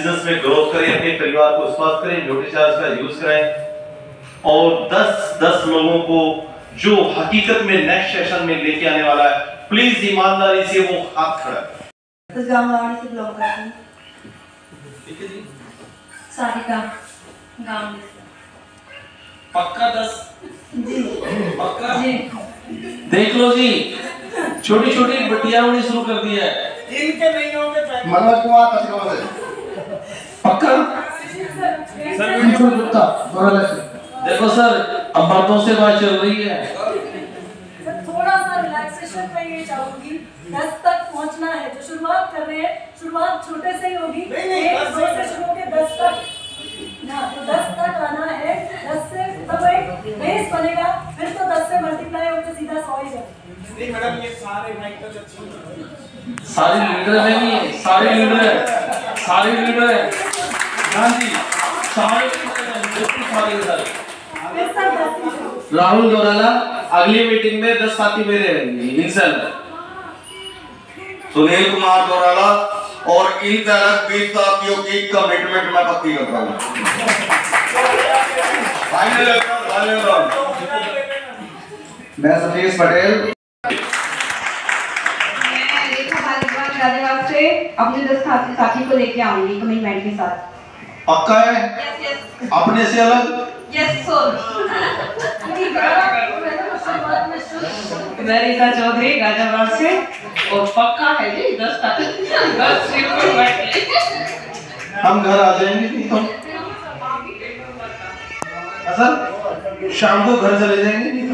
Business में growth करें, अपने परिवार को स्वस्थ करें, ब्यूटी चार्ज का यूज करें और 10 लोगों को जो हकीकत में नेक्स्ट सेशन में लेके आने वाला है, प्लीज ईमानदारी से वो हाथ खड़ा करें। इस गांव वाले से ब्लॉग करते हैं। ठीक है जी। सारिका गांव में पक्का 10 जी पक्का जी। देख लो जी, छोटी छोटी बटिया होनी शुरू कर दी है। इनके नहीं होंगे मनोज कुमार कचकवा से पक्का देखो सर, अब बातों से बात चल रही है। सर थोड़ा सा रिलैक्सेशन में ये चाहूंगी, 10 तक पहुंचना है। जो शुरुआत कर रहे हैं, शुरुआत छोटे से ही होगी, 1 2 से शुरू होकर 10 तक ना, तो 10 तक आना है। 10 से तब एक बेस बनेगा, फिर तो 10 से मल्टीप्लाई होकर सीधा 100 ही जाएगा। नहीं मैडम, ये सारे माइक तो अच्छी सारे लीडर है, नहीं सारे लीडर है, सारे लीडर है। हाँ जी, सारे लीडर हैं, बिल्कुल सारे लीडर। फिर सर 10 ही शुरू। राहुल गौराला अगली मीटिंग में 10 साथी मेरे रहेंगे इंशाल्लाह। सुनील कुमार गौराला और इन तरह 20 साथियों की कमिटमेंट मैं पक्की करता हूँ। मैं सतीश पटेल गाजियाबाद से अपने 10 साथी को लेके आऊंगी कमिटमेंट के साथ। पक्का है? यस अपने से अलग? Yes sir. मैं रीता चौधरी गाजियाबाद से और पक्का है जी 10 हम घर आ जाएंगे नहीं तो सर शाम को घर चले जाएंगे नहीं